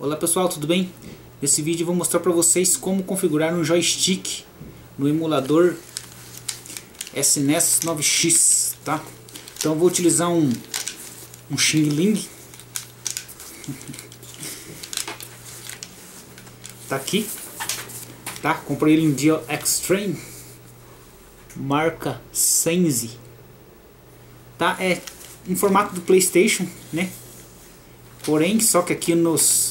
Olá pessoal, tudo bem? Nesse vídeo eu vou mostrar para vocês como configurar um joystick no emulador SNES 9X, tá? Então eu vou utilizar um Xing Ling. Tá aqui, tá? Comprei ele em Deal Extreme, marca Sense, tá? É em formato do PlayStation, né? Porém, só que aqui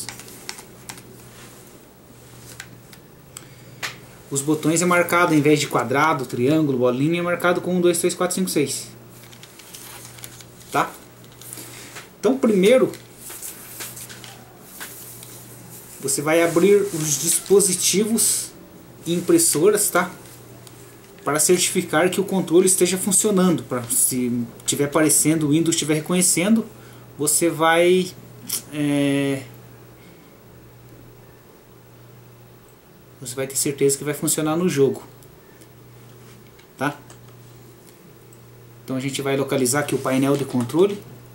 os botões é marcado, em vez de quadrado, triângulo, bolinha, é marcado com 1, 2, 3, 4, 5, 6. Tá? Então primeiro você vai abrir os dispositivos e impressoras, tá? Para certificar que o controle esteja funcionando. Se estiver aparecendo, o Windows estiver reconhecendo, você vai você vai ter certeza que vai funcionar no jogo, tá? Então a gente vai localizar aqui o painel de controle,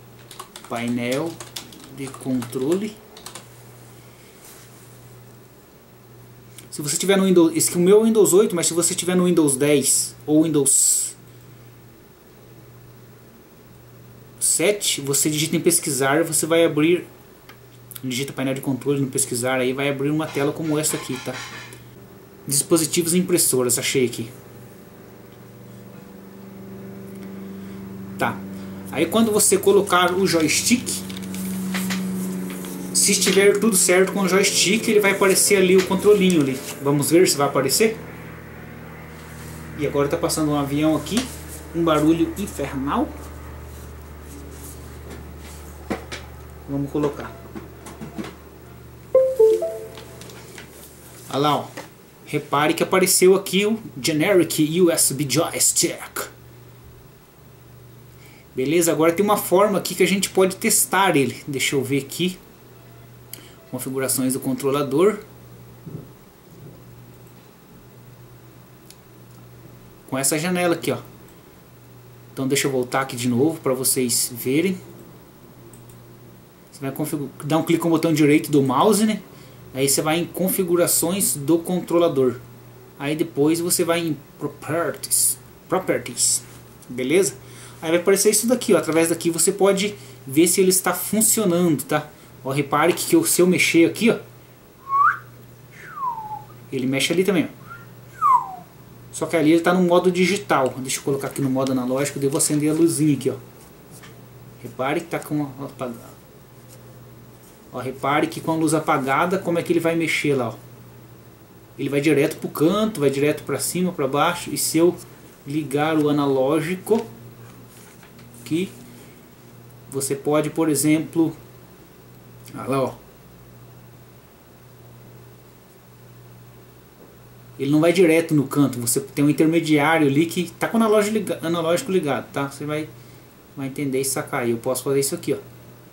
Se você tiver no Windows, esse aqui, o meu é o Windows 8, mas se você tiver no Windows 10 ou Windows 7, você digita em pesquisar, você vai abrir, digita painel de controle no pesquisar, aí vai abrir uma tela como essa aqui, tá? Dispositivos e impressoras, achei aqui. Tá. Aí quando você colocar o joystick, se estiver tudo certo com o joystick, ele vai aparecer ali o controlinho ali. Vamos ver se vai aparecer. E agora tá passando um avião aqui, um barulho infernal. Vamos colocar. Olha lá, ó. Repare que apareceu aqui o Generic USB Joystick. Beleza? Agora tem uma forma aqui que a gente pode testar ele. Deixa eu ver aqui. Configurações do controlador. Com essa janela aqui, ó. Então deixa eu voltar aqui de novo para vocês verem. Você vai dar um clique com o botão direito do mouse, né? Aí você vai em configurações do controlador. Aí depois você vai em Properties. Beleza? Aí vai aparecer isso daqui, ó. Através daqui você pode ver se ele está funcionando, tá? Ó, repare que se eu mexer aqui, ó, ele mexe ali também, ó. Só que ali ele está no modo digital. Deixa eu colocar aqui no modo analógico, daí eu vou acender a luzinha aqui, ó. Repare que está com apagado. Ó, repare que com a luz apagada, como é que ele vai mexer lá, ó. Ele vai direto para o canto, vai direto para cima, para baixo. E se eu ligar o analógico aqui, você pode, por exemplo, olha lá, ó. Ele não vai direto no canto, você tem um intermediário ali que está com o analógico ligado, tá? Você vai entender e sacar. Eu posso fazer isso aqui, ó.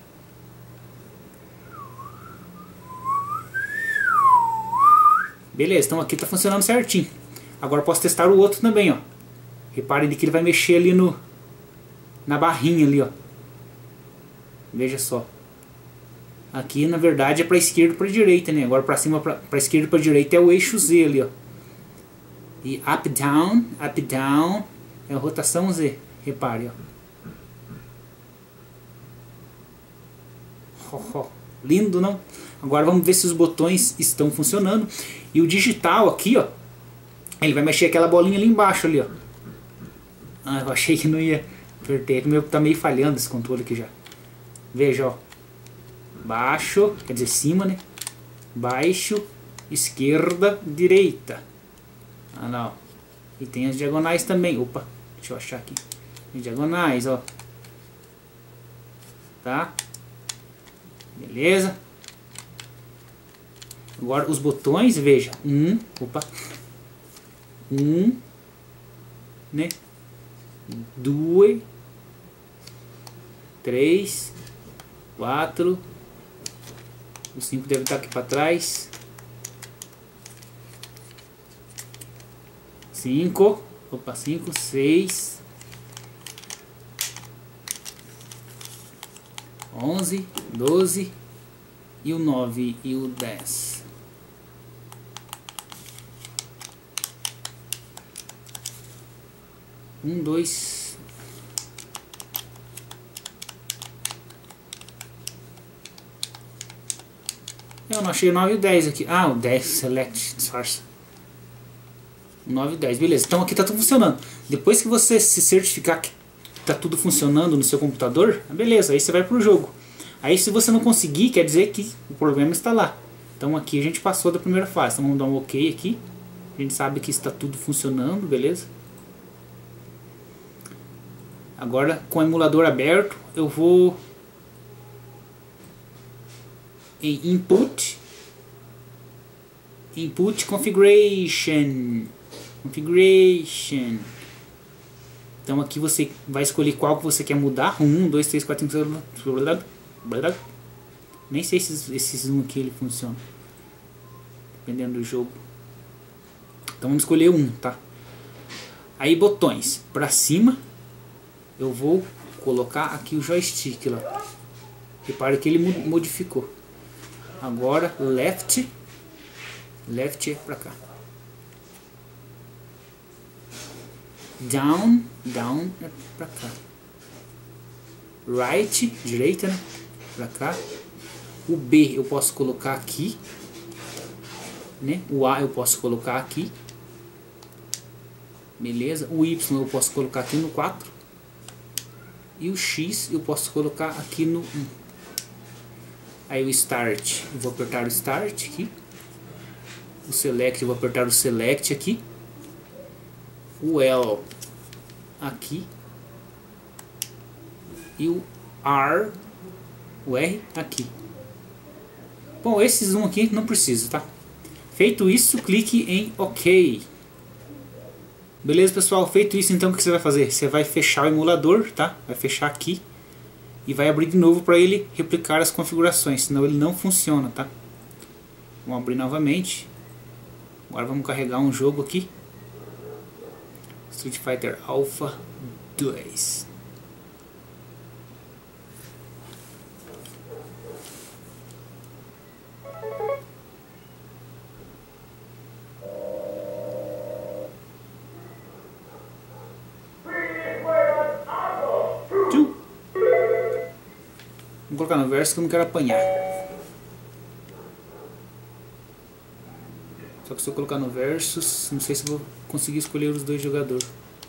Beleza, então aqui está funcionando certinho. Agora posso testar o outro também, ó. Reparem que ele vai mexer ali na barrinha ali, ó. Veja só. Aqui na verdade é para esquerda e para direita, né? Agora para cima, para esquerda e para direita é o eixo Z ali, ó. E up down é a rotação Z. Repare, ó. Lindo, não? Agora vamos ver se os botões estão funcionando. E o digital aqui, ó, ele vai mexer aquela bolinha ali embaixo ali, ó. Ah, eu achei que não ia. Apertei, o meu tá meio falhando esse controle aqui já. Veja, ó. Baixo, quer dizer cima, né? Baixo, esquerda, direita. Ah, não. E tem as diagonais também. Opa, deixa eu achar aqui. Tem diagonais, ó. Tá? Beleza? Agora os botões, veja. Né? 2, 3, 4. O 5 deve estar aqui para trás. 5. Opa, 5, 6. 11, 12, e o 9 e o 10. Um, dois. Eu não achei o 9 e o 10 aqui. Ah, o 10, select, disfarça. O 9 e o 10, beleza. Então aqui tá tudo funcionando. Depois que você se certificar que tá tudo funcionando no seu computador, beleza, aí você vai pro jogo. Aí se você não conseguir, quer dizer que o problema está lá. Então aqui a gente passou da primeira fase. Então vamos dar um OK aqui. A gente sabe que está tudo funcionando, beleza? Agora com o emulador aberto, eu vou em Input Configuration. Então aqui você vai escolher qual que você quer mudar. 1, 2, 3, 4, 5, 6. Nem sei se esses 1 aqui ele funciona, dependendo do jogo. Então vamos escolher 1, tá? Aí botões para cima, eu vou colocar aqui o joystick lá. Repare que ele modificou. Agora left é para cá. Down é para cá. Right, direita, né? Para cá. O B eu posso colocar aqui, né? O A eu posso colocar aqui. Beleza? O Y eu posso colocar aqui no 4. E o X eu posso colocar aqui no 1. Aí o Start, eu vou apertar o Start aqui. O Select, eu vou apertar o Select aqui. O L aqui. E o R aqui. Bom, esses aqui não precisa, tá? Feito isso, clique em OK. Beleza, pessoal? Feito isso, então o que você vai fazer? Você vai fechar o emulador, tá? Vai fechar aqui e vai abrir de novo para ele replicar as configurações, senão ele não funciona, tá? Vamos abrir novamente. Agora vamos carregar um jogo aqui. Street Fighter Alpha 2. Vou colocar no verso que eu não quero apanhar. Só que se eu colocar no versus, não sei se eu vou conseguir escolher os dois jogadores.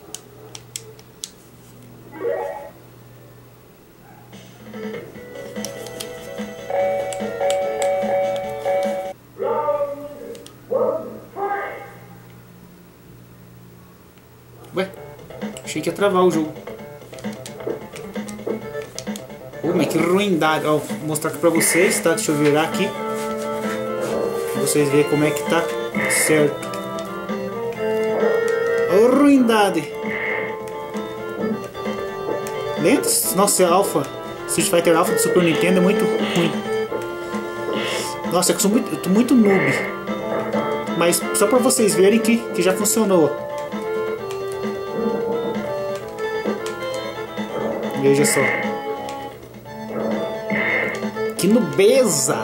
Ué, achei que ia travar o jogo. Mas que ruindade. Ó, vou mostrar aqui pra vocês, tá? Deixa eu virar aqui pra vocês verem como é que tá certo. Ó, ruindade. Lento? Nossa, Alpha Street Fighter Alpha do Super Nintendo é muito ruim. Nossa, é que eu tô muito noob. Mas só pra vocês verem que já funcionou. Veja só. Que nubeza!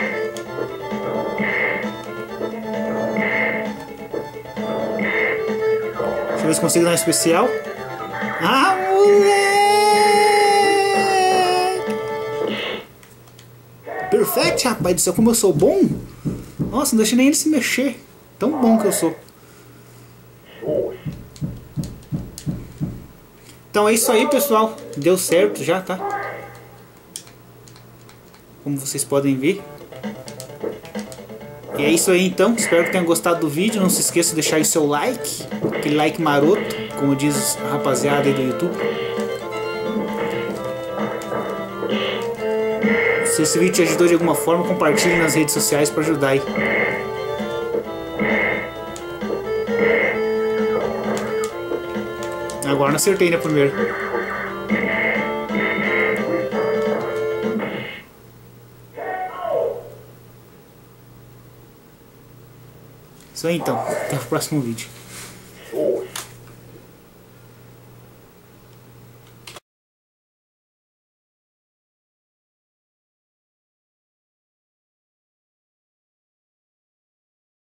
Deixa eu ver se consigo dar um especial. Ah, moleque! Perfect, rapaz do céu, como eu sou bom! Nossa, não deixa nem ele se mexer. Tão bom que eu sou. Então é isso aí, pessoal. Deu certo já, tá? Como vocês podem ver. E é isso aí então, espero que tenham gostado do vídeo. Não se esqueça de deixar aí o seu like, aquele like maroto, como diz a rapaziada aí do YouTube. Se esse vídeo te ajudou de alguma forma, compartilhe nas redes sociais para ajudar aí. Agora não acertei, né, primeiro. Isso aí então, até o próximo vídeo.